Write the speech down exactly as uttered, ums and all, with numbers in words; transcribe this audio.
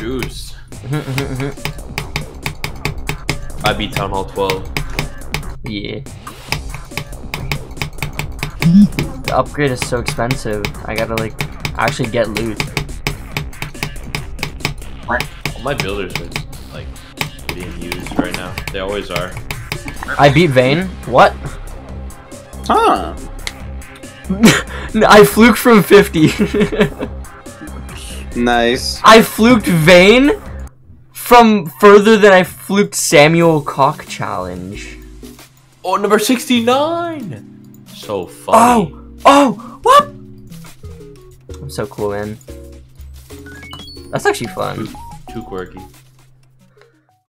juice. I beat Town Hall twelve. Yeah. The upgrade is so expensive. I gotta like actually get loot. All my builders are like being used right now. They always are. I beat Vayne. What? Huh. I fluked from fifty. Nice. I fluked Vayne from further than I fluked Samuel Cock Challenge. Oh, number sixty-nine. So funny. Oh, oh, what? I'm so cool, man. That's actually fun. Too quirky.